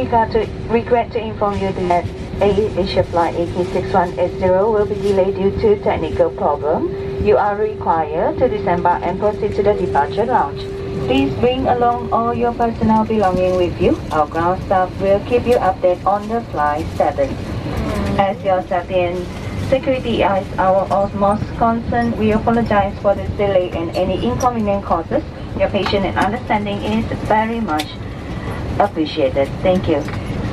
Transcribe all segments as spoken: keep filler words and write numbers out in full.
regret to, regret to inform you that A Asia Flight A K six one eight zero will be delayed due to technical problem. You are required to disembark and proceed to the departure lounge. Please bring along all your personal belongings with you. Our ground staff will keep you updated on the flight status. As your safety and security is our utmost concern, we apologize for this delay and any inconvenient causes. Your patience and understanding is very much appreciated. Thank you.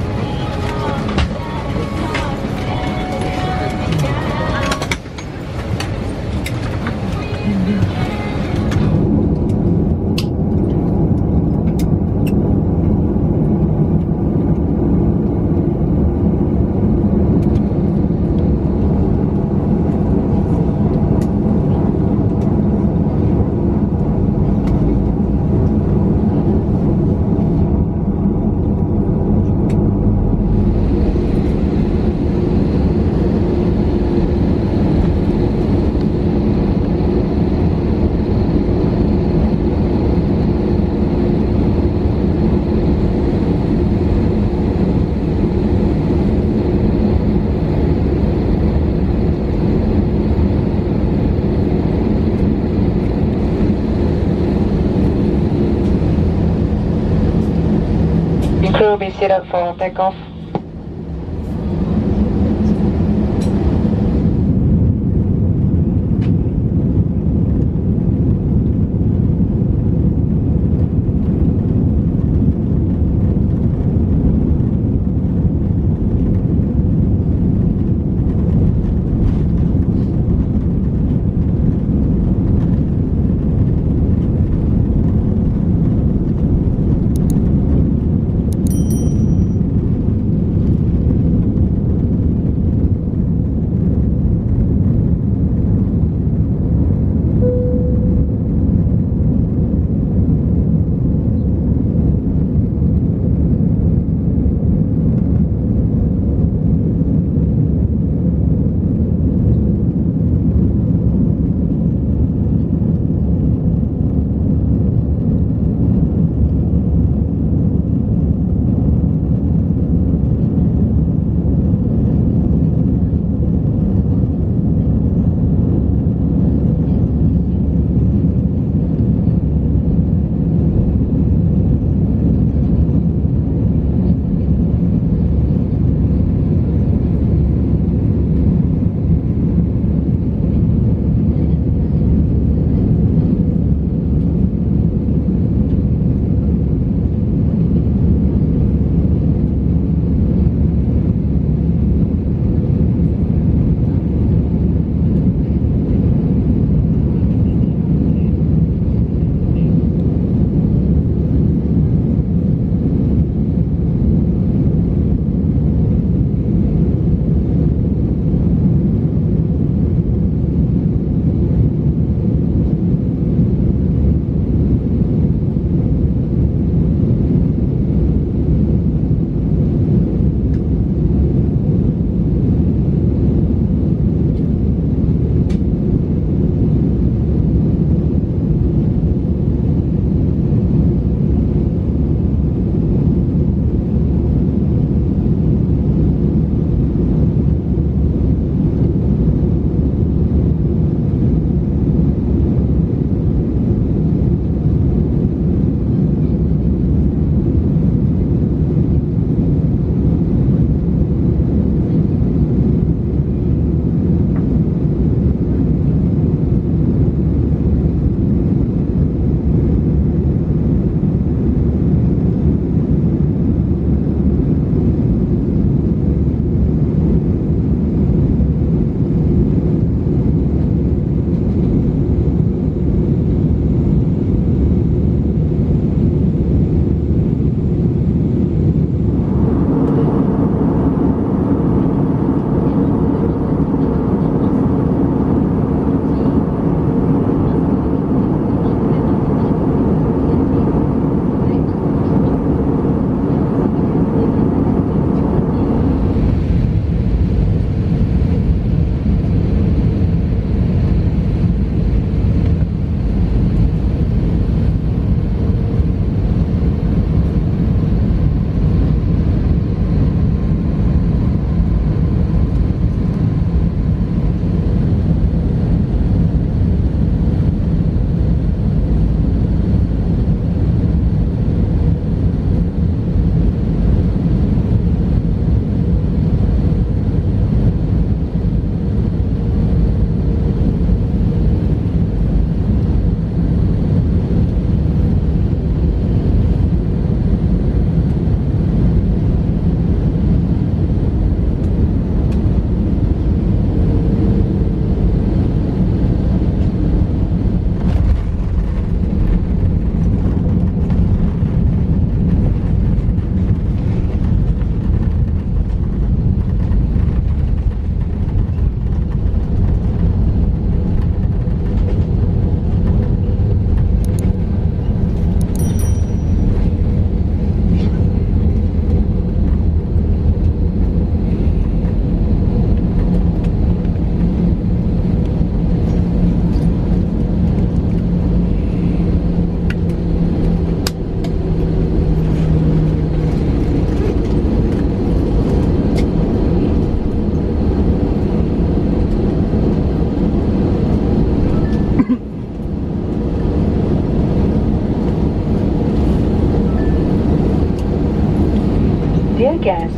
Crew be set up for takeoff.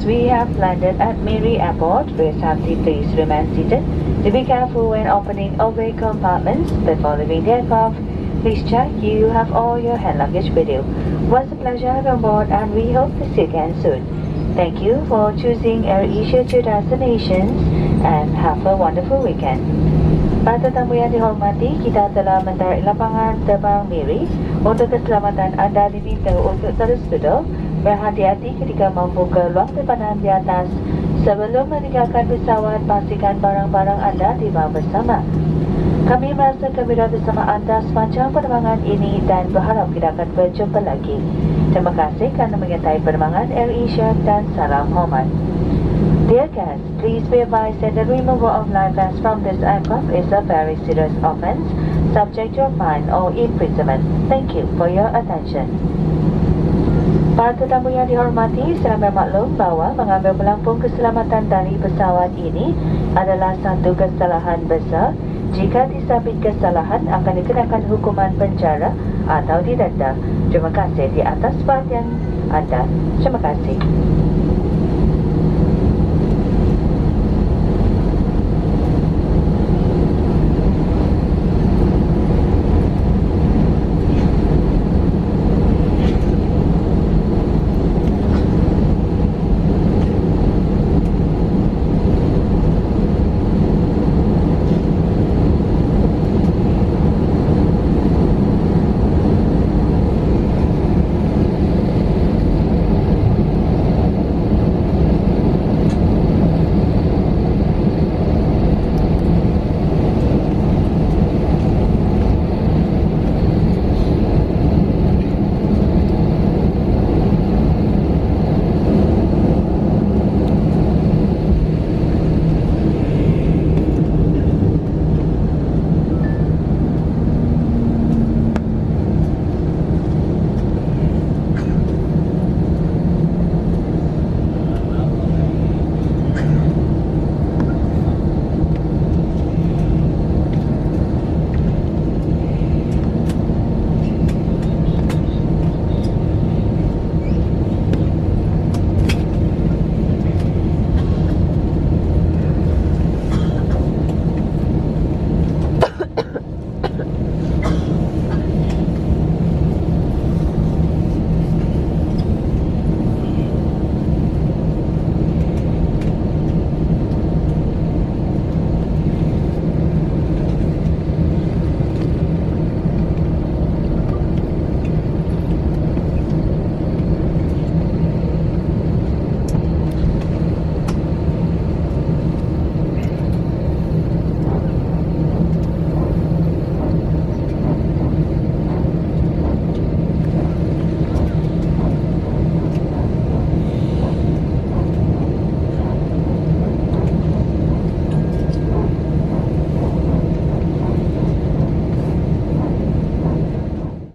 passengers, we have landed at Miri Airport. Please have seat, please remain seated. To be careful when opening overhead compartments before leaving the aircraft. Please check you have all your hand luggage with you. It was a pleasure having you on board, and we hope to see you again soon. Thank you for choosing AirAsia to destinations, and have a wonderful weekend. Para tetamu yang dihormati, kita telah mendarat lapangan terbang Miri. Untuk keselamatan anda diminta untuk terus duduk, berhati-hati ketika membuka ruang simpanan di atas. Sebelum meninggalkan pesawat, pastikan barang-barang anda dibawa bersama. Kami merasa gembira bersama anda sepanjang penerbangan ini dan berharap kita akan berjumpa lagi. Terima kasih kerana menyertai penerbangan AirAsia dan salam hormat. Dear guests, please be advised that the removal of life vests from this aircraft is a very serious offence, subject to a fine or imprisonment. Thank you for your attention. Para tetamu yang dihormati, saya bermaklum bahawa mengambil pelampung keselamatan dari pesawat ini adalah satu kesalahan besar. Jika disabit kesalahan, akan dikenakan hukuman penjara atau didenda. Terima kasih di atas perhatian anda. Terima kasih.